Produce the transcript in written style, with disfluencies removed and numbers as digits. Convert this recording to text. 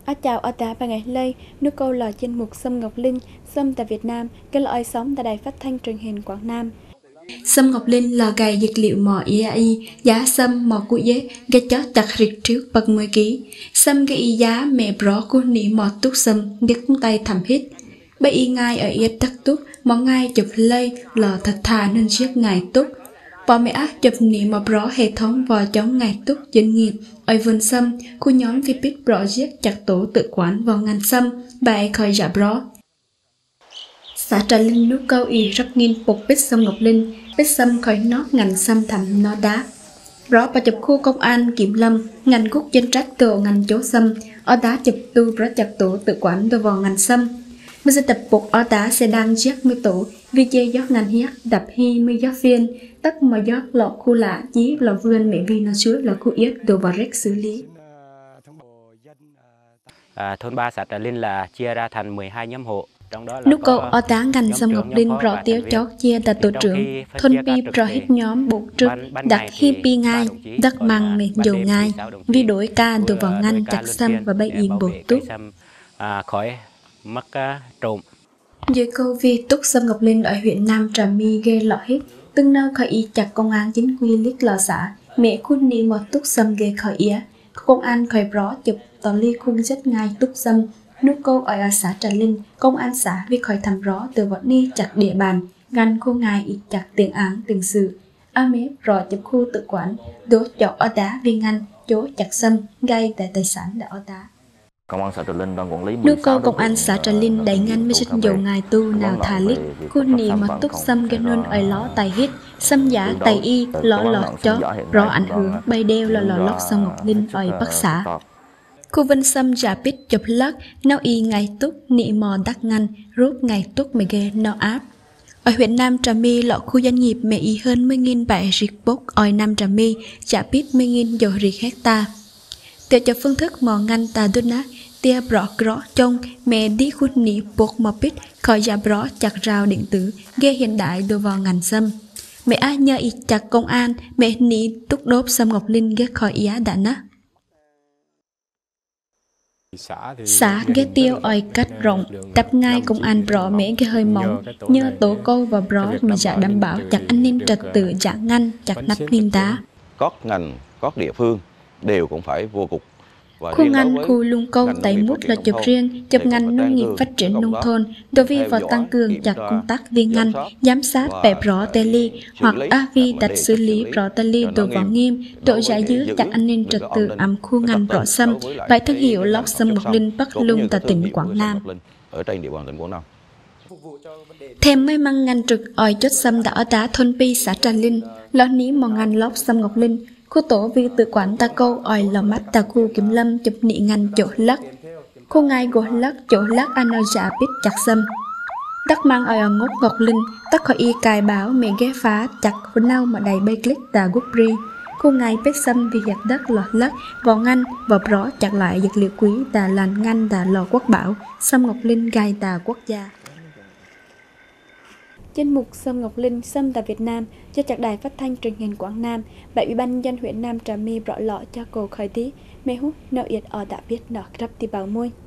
Chào ở ta và ngày lây, nước câu là trên mục Sâm Ngọc Linh, Sâm tại Việt Nam, cái loại sống tại đài phát thanh truyền hình Quảng Nam. Sâm Ngọc Linh là gài dược liệu mỏ IAI, giá sâm mỏ cụ dế, gây chó chặt rịch trước bậc 10 ký. Sâm gây giá mẹ bó cô nỉ mỏ túc sâm, gây cung tay thầm hít. Bây y ngai ở yết tắc túc, mỏ ngai chụp lây, lò thật thà nên chiếc ngài túc. Bỏ mẹ ác chụp nỉ mỏ bó hệ thống vò chống ngài túc dân nghiệp. Ở vườn sâm, khu nhóm vi bít bó giết chặt tổ tự quán vào ngàn sâm, bài khởi giả bó. Xã Trà Linh nước câu y rất nghiên bột bít sâm Ngọc Linh, bít sâm khởi nót ngành sâm thầm nó đá. Rõ bà chụp khu công an kiểm lâm, ngành cúc trên trách tổ ngành chỗ sâm, ở đá chụp tu rõ chặt tổ tự quản đồ vào ngành sâm. Bây giờ tập bột ở đá sẽ đang giết mươi tổ, vì chê giót ngành hiếc đập hi mươi giót phiên, tất mà giót lọ khu lạ, chí lọ vườn mẹ vi nó chuối là khu yết đồ vào rếch xử lý. Thôn 3 xã Trà Linh là chia ra thành 12 nhóm hộ. Nút câu ở tá ngành sâm Ngọc Linh rõ tiêu chót chia tại tổ trưởng thôn pi rõ hít nhóm bộ trực đặt hi pi ngay đặt măng mệt dầu ngay vì đổi ca từ vào ngăn chặt sâm và bay yên bộ túc khỏi mất trộm. Dưới câu vi túc sâm Ngọc Linh ở huyện Nam Trà My ghê lọ hít từng nơi khởi y chặt công an chính quy liếc lò xã mẹ khuôn ni một túc sâm ghê khởi ý công an khởi rõ chụp tỏ ly khung rất ngay túc sâm. Nút câu ở xã Trà Linh, công an xã vì khỏi thăm rõ từ vật ni chặt địa bàn, ngăn khu ngài ít chặt tiền án từng sự. Mếp rõ chụp khu tự quản, đốt chọc ở đá vì ngăn, chỗ chặt sâm, gây tại tài sản đã ở đá. Công an xã Trà Linh đang quản lý. Nút câu công an xã Trà Linh đẩy ngăn với sinh dầu ngài tu nào thả lít, khu nì mà túc sâm gây nôn ở ló tài hít, sâm giả tài y, ló lọt chó, rõ ảnh hưởng bay đeo là lò lóc sâm Ngọc Linh ở Bắc xã. Khu vân sâm giả bít chụp lắc, nao y ngày túc, nị mò đắc ngăn, rút ngày túc mê ghê nao áp. Ở huyện Nam Trà My, lọ khu doanh nghiệp mẹ y hơn 10.000 bãi rịch bốc ở Nam Trà My, giả bít 10.000 dầu rịch hecta. Tiểu cho phương thức mò ngăn tà đốt ná, tia rõ rõ trong mẹ đi khu nị bốc mò bít, khỏi giả rõ chặt rào điện tử, ghê hiện đại đồ vào ngành sâm. Mẹ ai nhờ y chặt công an, mẹ nị túc đốp sâm Ngọc Linh ghê khỏi ý đã ná. Xã ghé tiêu oi cách rộng, đập ngay công an rõ mẹ cái hơi mỏng, nhờ tổ câu và rõ mà dạ đảm bảo chặt an ninh trật tự dạ ngăn, chặt nắp ninh đá. Các ngành, các địa phương đều cũng phải vô cục. Khu ngành, khu lung câu tại mút là chụp riêng, chụp ngành nông nghiệp phát triển nông thôn, đối với vào tăng cường chặt công tác viên ngành, giám sát bẹp rõ tê ly, hoặc AVI đặt xử lý rõ tê ly đồ vào nghiêm, độ giải giữ chặt an ninh trật tự ẩm khu ngành rõ sâm, bài thương hiệu lóc sâm Ngọc Linh Bắc Lung tại tỉnh Quảng Nam. Ở trên địa bàn tỉnh Quảng Nam. Thêm mấy măng ngành trực ỏi chốt sâm đã ở đá thôn pi xã Trà Linh, ló ní mò ngành lóc sâm Ngọc Linh. Khu tổ vì tự quản ta câu ỏi lò mắt ta khu kiểm lâm chụp nị ngành chỗ lắc. Khu ngay gỗ lắc chỗ lắc ano giả bít chặt sâm. Đắc mang ở ngốc Ngọc Linh, tất khỏi y cài báo mẹ ghé phá chặt của nâu mà đầy bay click ta gúc ri. Khu ngay bít sâm vì hiệp đất lọt lắc, vò ngăn, vò rõ chặt lại dược liệu quý ta làn ngăn ta lò quốc bảo, sâm Ngọc Linh gai ta quốc gia. Trên mục Sâm Ngọc Linh, Sâm tại Việt Nam, cho chặt đài phát thanh truyền hình Quảng Nam, Ủy ban nhân dân huyện Nam Trà My rõ lọ cho cổ khởi tí, mê hút nợ yết ở đã biết nọ rắp tì bảo môi.